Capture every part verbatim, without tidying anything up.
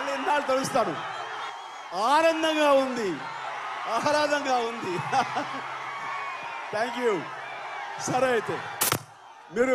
మళ్ళీ ఇన్నాళ్ళు తెలుస్తాడు. ఆనందంగా ఉంది, ఆహ్లాదంగా ఉంది. Thank you. సరే అయితే మీరు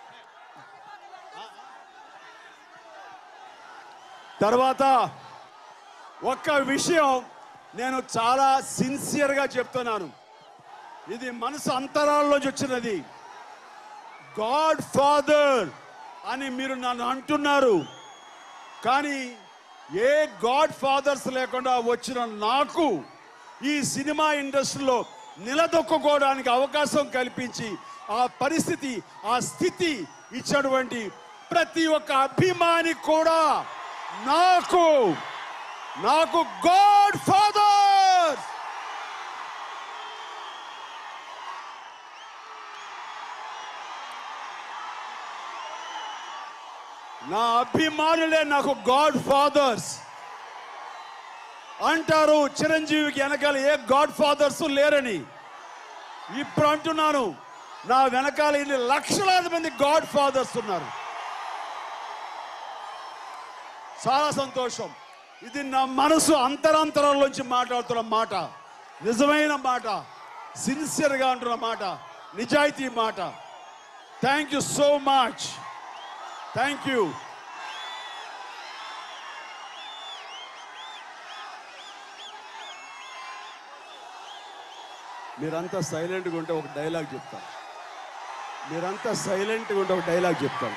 తర్వాత ఒక్క విషయం నేను చాలా సిన్సియర్గా చెప్తున్నాను, ఇది మనసు అంతరాల్లోంచి వచ్చినది. గాడ్ ఫాదర్ అని మీరు నన్ను అంటున్నారు, కానీ ఏ గాడ్ ఫాదర్స్ లేకుండా వచ్చిన నాకు ఈ సినిమా ఇండస్ట్రీలో నిలదొక్కుకోవడానికి అవకాశం కల్పించి ఆ పరిస్థితి ఆ స్థితి ఇచ్చినటువంటి ప్రతి ఒక్క అభిమాని కూడా నాకు నాకు గాడ్ ఫాదర్. నా అభిమానులే నాకు గాడ్ ఫాదర్స్ అంటారు. చిరంజీవికి వెనకాల ఏ గాడ్ ఫాదర్స్ లేరని ఇప్పుడు అంటున్నాను. నా వెనకాల ఇన్ని లక్షలాది మంది గాడ్ ఫాదర్స్ ఉన్నారు. చాలా సంతోషం. ఇది నా మనసు అంతరాంతరాల్లోంచి మాట్లాడుతున్న మాట, నిజమైన మాట, సిన్సియర్గా అంటున్న మాట, నిజాయితీ మాట. Thank you so much. Thank you. మీరంతా సైలెంట్గా ఉంటే ఒక డైలాగ్ చెప్తాను. మీరంతా సైలెంట్గా ఉంటే ఒక డైలాగ్ చెప్తాను.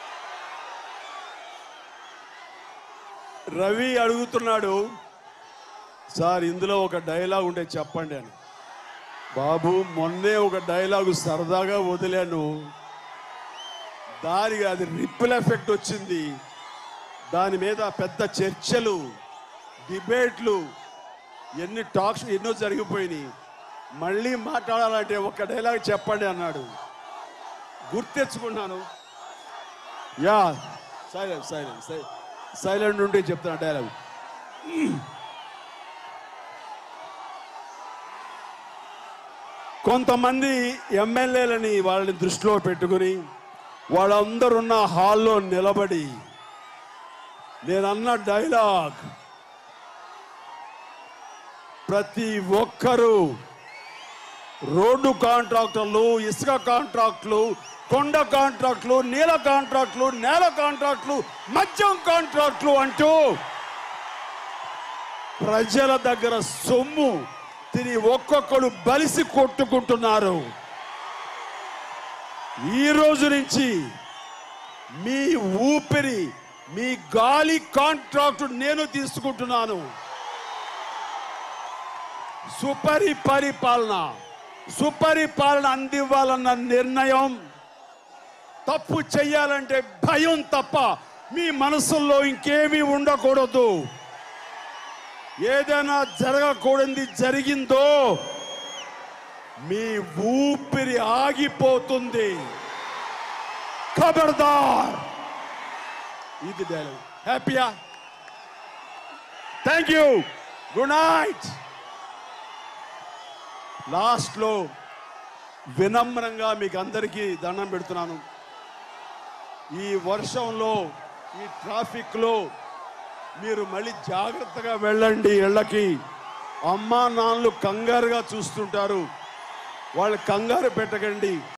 రవి అడుగుతున్నాడు, సార్ ఇందులో ఒక డైలాగ్ ఉంటే చెప్పండి అని. బాబు, మొన్నే ఒక డైలాగు సరదాగా వదిలాను, దానికి అది రిప్పుల్ ఎఫెక్ట్ వచ్చింది. దాని మీద పెద్ద చర్చలు, డిబేట్లు, ఎన్ని టాక్స్ ఎన్నో జరిగిపోయినాయి. మళ్ళీ మాట్లాడాలంటే ఒక డైలాగ్ చెప్పండి అన్నాడు. గుర్తెచ్చుకున్నాను. యా, సైలెంట్ సైలెంట్ సైలెంట్ ఉంటే చెప్తాను డైలాగ్. కొంతమంది ఎమ్మెల్యేలని వాళ్ళని దృష్టిలో పెట్టుకుని వాళ్ళందరున్న హాల్లో నిలబడి నేనన్న డైలాగ్, ప్రతి ఒక్కరూ రోడ్డు కాంట్రాక్టర్లు, ఇసుక కాంట్రాక్టులు, కొండ కాంట్రాక్టులు, నీళ్ళ కాంట్రాక్టులు, నేల కాంట్రాక్టులు, మద్యం కాంట్రాక్టులు అంటూ ప్రజల దగ్గర సొమ్ము తిని ఒక్కొక్కడు బలిసి కొట్టుకుంటున్నారు. ఈ రోజు నుంచి మీ ఊపిరి, మీ గాలి కాంట్రాక్టు నేను తీసుకుంటున్నాను. సుపరి పరిపాలన సుపరిపాలన అందివ్వాలన్న నిర్ణయం, తప్పు చెయ్యాలంటే భయం తప్ప మీ మనసుల్లో ఇంకేమీ ఉండకూడదు. ఏదైనా జరగకూడదు జరిగిందో మీ ఊపిరి ఆగిపోతుంది. ఖబర్దార్. ఇది డైలాగ్. హ్యాపీయా? Thank you. Good night. లాస్ట్లో వినమ్రంగా మీకు అందరికీ దండం పెడుతున్నాను. ఈ వర్షంలో, ఈ ట్రాఫిక్లో మీరు మళ్ళీ జాగ్రత్తగా వెళ్ళండి ఇళ్ళకి. అమ్మా నాన్నలు కంగారుగా చూస్తుంటారు, వాళ్ళు కంగారు పెట్టకండి.